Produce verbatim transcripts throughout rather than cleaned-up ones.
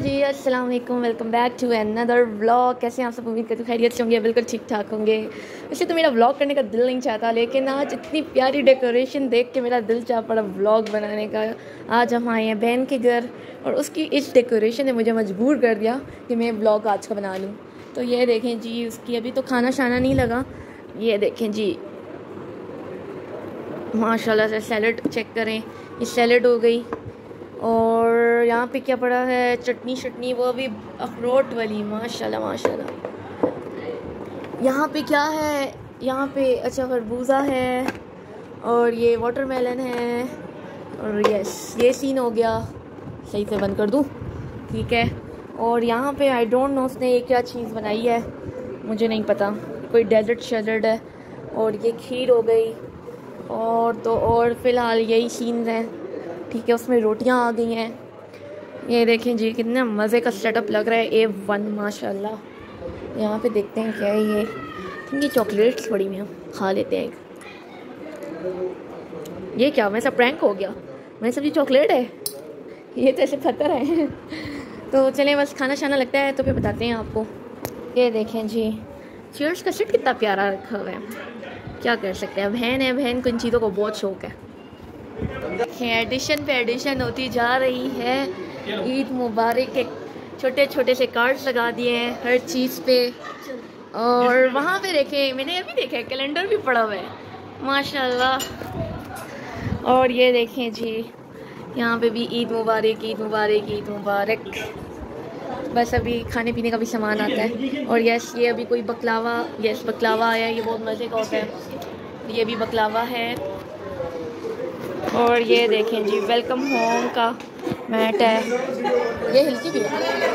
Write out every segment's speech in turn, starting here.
जी, अस्सलाम वालेकुम, welcome back to another vlog. कैसे हैं आप सब? उम्मीद करते खैरियत से होंगे, बिल्कुल ठीक ठाक होंगे। वैसे तो मेरा व्लॉग करने का दिल नहीं चाहता, लेकिन आज इतनी प्यारी डेकोरेशन देख के मेरा दिल चाह पड़ा व्लॉग बनाने का। आज हम आए हैं बहन के घर और उसकी इस डेकोरेशन ने मुझे मजबूर कर दिया कि मैं व्लॉग आज का बना लूँ। तो ये देखें जी, उसकी अभी तो खाना शाना नहीं लगा। ये देखें जी, माशाल्लाह से सैलड चेक करें, ये सैलड हो गई। और यहाँ पे क्या पड़ा है, चटनी शटनी, वो भी अखरोट वाली, माशाल्लाह माशाल्लाह। यहाँ पे क्या है, यहाँ पे अच्छा खरबूजा है और ये वाटरमेलन है। और यस, ये सीन हो गया। सही से बंद कर दूँ, ठीक है। और यहाँ पे आई डोंट नो उसने ये क्या चीज़ बनाई है, मुझे नहीं पता। कोई डेजर्ट शेजर्ट है। और ये खीर हो गई। और तो और फ़िलहाल यही सीन है, ठीक है। उसमें रोटियां आ गई हैं। ये देखें जी, कितना मज़े का सेटअप लग रहा है, ए वन माशाल्लाह। यहाँ पे देखते हैं क्या है ये, ये चॉकलेट्स पड़ी हुई हैं, खा लेते हैं एक। ये क्या, मैं सब प्रैंक हो गया, मैं सब ये चॉकलेट है, ये तो ऐसे पत्थर है। तो चलें, बस खाना शाना लगता है तो फिर बताते हैं आपको। ये देखें जी, चीयर्स का सेट कितना प्यारा रखा हुआ है, क्या कर सकते हैं। बहन है, बहन को इन चीज़ों को बहुत शौक है। एडिशन पे एडिशन होती जा रही है। ईद मुबारक के छोटे छोटे से कार्ड्स लगा दिए हैं हर चीज़ पे। और वहाँ पे देखें, मैंने अभी देखा है, कैलेंडर भी पड़ा हुआ है, माशाल्लाह। और ये देखें जी, यहाँ पे भी ईद मुबारक, ईद मुबारक, ईद मुबारक। बस अभी खाने पीने का भी सामान आता है। और यस, ये अभी कोई बकलावा, यस बकलावा आया, ये बहुत मज़े का होता है। ये भी बकलावा है। और ये देखें जी, वेलकम होम का मैट है, ये हिलकी भी है।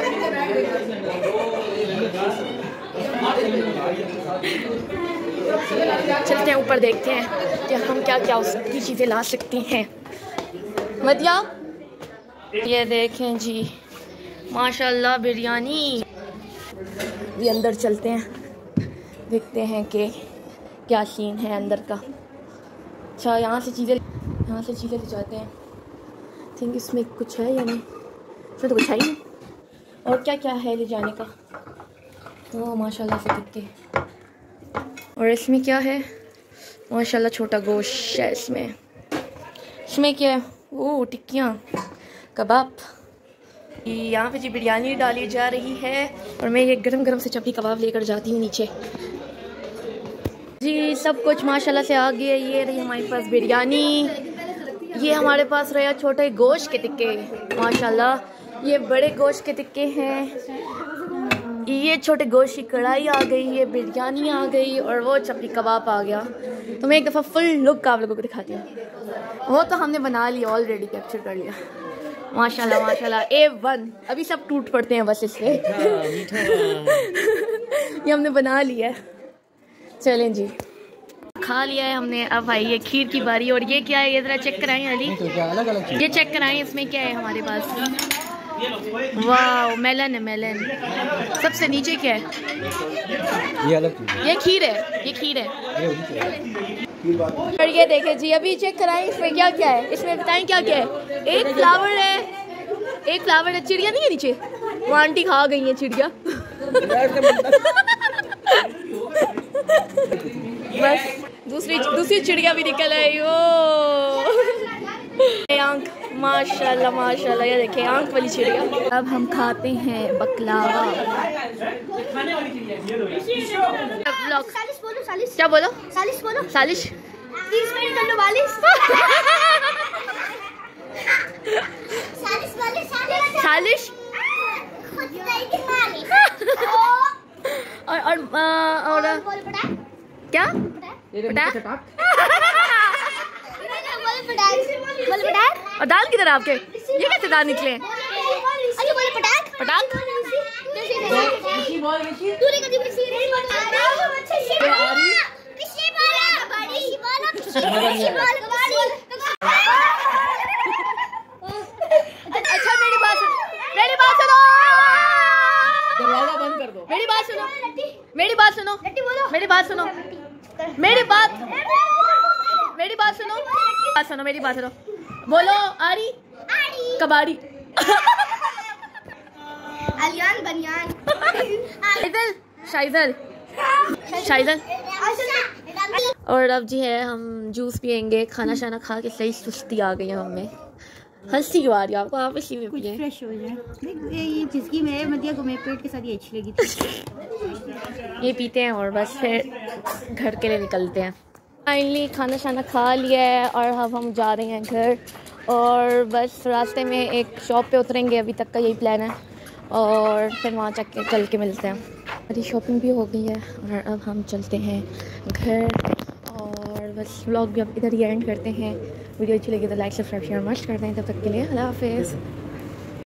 चलते हैं ऊपर, देखते हैं कि हम क्या क्या उसकी चीज़ें ला सकते हैं। मदिया, ये देखें जी, माशाल्लाह बिरयानी। ये अंदर चलते हैं, देखते हैं कि क्या सीन है अंदर का। अच्छा, यहाँ से चीज़ें यहाँ से चीज़ें ले जाते हैं। थिंक इसमें कुछ है या नहीं, इसमें तो कुछ है ही नहीं। और क्या क्या है ले जाने का, तो माशाल्लाह से दिखते हैं। और इसमें क्या है, माशाल्लाह छोटा गोश्त है इसमें। इसमें क्या है, वो टिक्कियाँ, कबाब। यहाँ पे जी बिरयानी डाली जा रही है और मैं ये गरम गरम से चपटी कबाब लेकर जाती हूँ नीचे जी। सब कुछ माशाल्लाह से आ गया। ये रही हमारे पास बिरयानी, ये हमारे पास रहा छोटे गोश्त के टिक्के, माशाल्लाह। ये बड़े गोश्त के टिक्के हैं, ये छोटे गोश्त की कढ़ाई आ गई, ये बिरयानी आ गई और वो चपटी कबाब आ गया। तो मैं एक दफ़ा फुल लुक आप लोगों को दिखाती हूँ। वो तो हमने बना लिया, ऑलरेडी कैप्चर कर लिया, माशाल्लाह माशाल्लाह, ए वन। अभी सब टूट पड़ते हैं बस इससे। ये हमने बना लिया है। चलें जी, खा लिया है हमने। अब आई है खीर की बारी। और ये क्या है, ये ज़रा चेक कराएं अली, ये चेक कराएं, इसमें क्या है हमारे पास। वाह, मेलन है, मेलन। सबसे नीचे क्या है, ये अलग, ये खीर है, ये खीर है। और ये देखें जी, अभी चेक कराएं इसमें क्या क्या है, इसमें बताएं क्या क्या है। एक फ्लावर है, एक फ्लावर है। चिड़िया नहीं है नीचे, वो आंटी खा गई है चिड़िया। बस दूसरी दूसरी चिड़िया भी निकल आई। ओ आंख, माशाल्लाह माशाल्लाह, ये देखें आंख वाली चिड़िया। अब हम खाते हैं बकलावा। क्या बोलो, सालिश बोलो, सालिश सालिश। और और और क्या और दाल किधर आपके, ये कैसे दाल निकले हैं? पटाख अच्छा, मेरी बात सुनो, मेरी बात सुनो, दरवाजा बंद कर दो। मेरी बात सुनो, मेरी बात सुनो, मेरी बात सुनो, मेरी बात मेरी बात सुनो, बात सुनो, मेरी बात सुनो। बोलो, आरी कबाड़ी। बालियान बनियान। शाइदल शाइदल शाइदल। और अब जी है हम जूस पियेंगे। खाना शाना खा के सही सुस्ती आ गई है हमें। हंसी क्यों आ रही है आपको? आप इसी में पिए, फ्रेश हो जाए। ये जिसकी मैं मदिया को मेरे पेट के साथ ये अच्छी लगी थी। ये पीते हैं और बस फिर घर के लिए निकलते हैं। फाइनली खाना शाना खा लिया है और अब हम जा रहे हैं घर। और बस रास्ते में एक शॉप पे उतरेंगे, अभी तक का यही प्लान है। और फिर वहाँ चल के चल के मिलते हैं। हमारी शॉपिंग भी हो गई है और अब हम चलते हैं घर। और बस व्लॉग भी अब इधर ही एंड करते हैं। वीडियो अच्छी लगी तो लाइक सब्सक्राइब शेयर मस्ट करते हैं। तब तक के लिए अल्लाह हाफिज़।